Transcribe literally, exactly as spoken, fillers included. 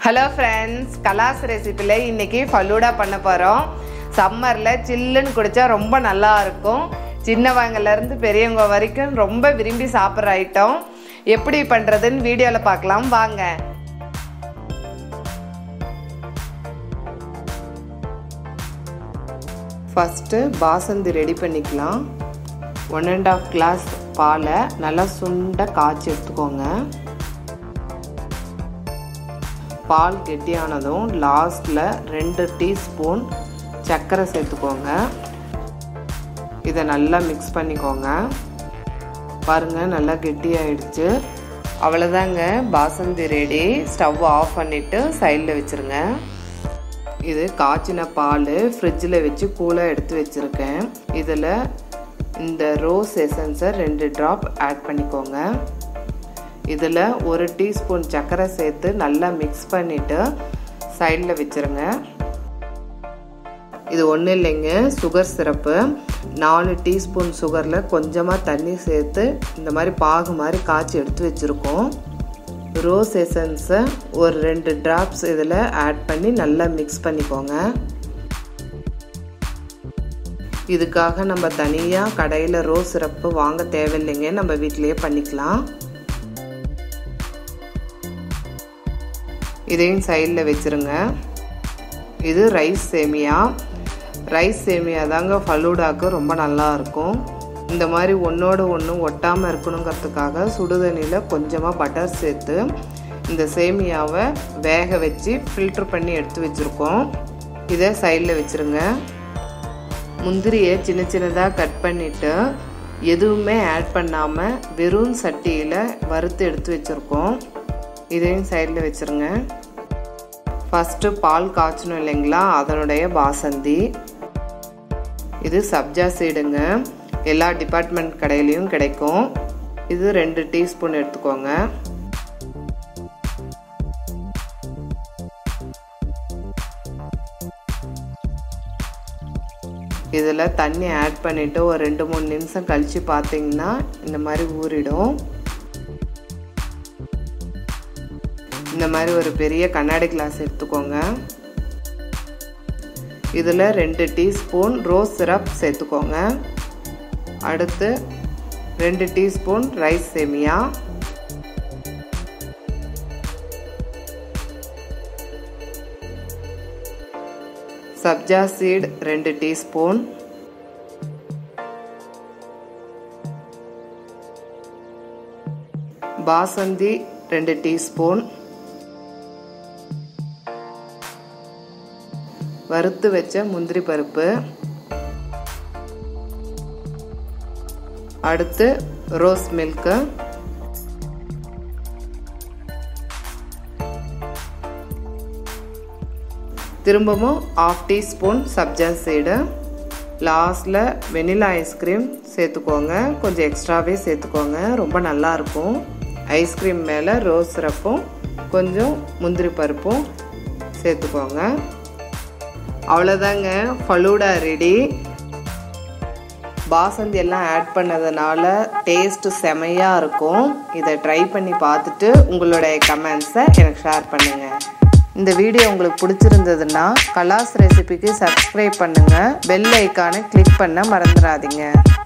Hello friends, Kala's recipe la இன்னைக்கு ஃபலூடா பண்ண போறோம். சம்மர்ல சில்லுன்னு குடிச்சா ரொம்ப நல்லா இருக்கும். சின்னவங்கல இருந்து பெரியவங்க வரைக்கும் ரொம்ப விரும்பி சாப்பிடுற ஐட்டம். எப்படி பண்றதுன்னு வீடியோல பார்க்கலாம் வாங்க. ஃபர்ஸ்ட் பாசந்தி ரெடி பண்ணிக்கலாம். one and half glass பாலை நல்லா சுண்ட காய்ச்சி எடுத்துக்கோங்க. பால் கெட்டியானதும் லாஸ்ட்ல ரெண்டு டீஸ்பூன் சர்க்கரை சேர்த்துக்கோங்க. இதை நல்லா மிக்ஸ் பண்ணிக்கோங்க. பாருங்க நல்லா கெட்டியாயிடுச்சு. அவ்வளோதாங்க, பாசந்தி ரெடி. ஸ்டவ் ஆஃப் பண்ணிட்டு சைடில் வச்சுருங்க. இது காய்ச்சின பால் ஃப்ரிட்ஜில் வச்சு கூலாக எடுத்து வச்சுருக்கேன். இதில் இந்த ரோஸ் எசன்ஸை ரெண்டு ட்ராப் ஆட் பண்ணிக்கோங்க. இதில் ஒரு டீஸ்பூன் சர்க்கரை சேர்த்து நல்லா மிக்ஸ் பண்ணிவிட்டு சைடில் வச்சுருங்க. இது ஒன்றும் இல்லைங்க, சுகர் சிரப்பு. நாலு டீஸ்பூன் சுகரில் கொஞ்சமாக தண்ணி சேர்த்து இந்த மாதிரி பாகு மாதிரி காய்ச்சி எடுத்து வச்சுருக்கோம். ரோஸ் எசன்ஸை ஒரு ரெண்டு ட்ராப்ஸ் இதில் ஆட் பண்ணி நல்லா மிக்ஸ் பண்ணிக்கோங்க. இதுக்காக நம்ம தனியாக கடையில் ரோஸ் சிரப்பு வாங்க தேவையில்லைங்க, நம்ம வீட்டிலையே பண்ணிக்கலாம். இதையும் சைடில் வச்சுருங்க. இது ரைஸ் சேமியா. ரைஸ் சேமியா தாங்க ஃபலூடாக்கு ரொம்ப நல்லா இருக்கும். இந்த மாதிரி ஒன்றோடு ஒன்று ஒட்டாமல் இருக்கணுங்கிறதுக்காக சுடுதண்ணியில் கொஞ்சமாக பட்டர் சேர்த்து இந்த சேமியாவை வேக வச்சு ஃபில்ட்ரு பண்ணி எடுத்து வச்சுருக்கோம். இதை சைடில் வச்சுருங்க. முந்திரியை சின்ன சின்னதாக கட் பண்ணிவிட்டு எதுவுமே ஆட் பண்ணாமல் வெறும் சட்டியில் வறுத்து எடுத்து வச்சுருக்கோம். இதையும் சைடில் வச்சுருங்க. ஃபஸ்ட்டு பால் காய்ச்சணும் இல்லைங்களா, அதனுடைய பாசந்தி. இது சப்ஜா சீடுங்க, எல்லா டிபார்ட்மெண்ட் கடையிலையும் கிடைக்கும். இது ரெண்டு டீஸ்பூன் எடுத்துக்கோங்க. இதில் தண்ணி ஆட் பண்ணிவிட்டு ஒரு ரெண்டு மூணு நிமிஷம் கழித்து பார்த்தீங்கன்னா இந்த மாதிரி ஊறிடும். இந்த மாதிரி ஒரு பெரிய கண்ணாடி கிளாஸ் எடுத்துக்கோங்க. இதில் ரெண்டு டீஸ்பூன் ரோஸ் சிரப் சேர்த்துக்கோங்க. அடுத்து ரெண்டு டீஸ்பூன் ரைஸ் சேமியா, சப்ஜா சீட் ரெண்டு டீஸ்பூன், பாசந்தி ரெண்டு டீஸ்பூன், வறுத்து வச்ச முந்திரி பருப்பு, அடுத்து ரோஸ் மில்க், திரும்பவும் ஆஃப் டீஸ்பூன் சப்ஜா சீடு, லாஸ்டில் வெனிலா ஐஸ்கிரீம் சேர்த்துக்கோங்க. கொஞ்சம் எக்ஸ்ட்ராவே சேர்த்துக்கோங்க, ரொம்ப நல்லாயிருக்கும். ஐஸ்கிரீம் மேலே ரோஸ் சிரப்பும் கொஞ்சம் முந்திரி பருப்பும் சேர்த்துக்கோங்க. அவ்வளோதாங்க, ஃபலூடா ரெடி. பாசந்தி எல்லாம் ஆட் பண்ணதுனால டேஸ்ட்டு செமையாக இருக்கும். இதை ட்ரை பண்ணி பார்த்துட்டு உங்களுடைய கமெண்ட்ஸை எனக்கு ஷேர் பண்ணுங்கள். இந்த வீடியோ உங்களுக்கு பிடிச்சிருந்ததுன்னா கலாஸ் ரெசிபிக்கு சப்ஸ்கிரைப் பண்ணுங்கள். பெல் ஐக்கானை கிளிக் பண்ண மறந்துடாதீங்க.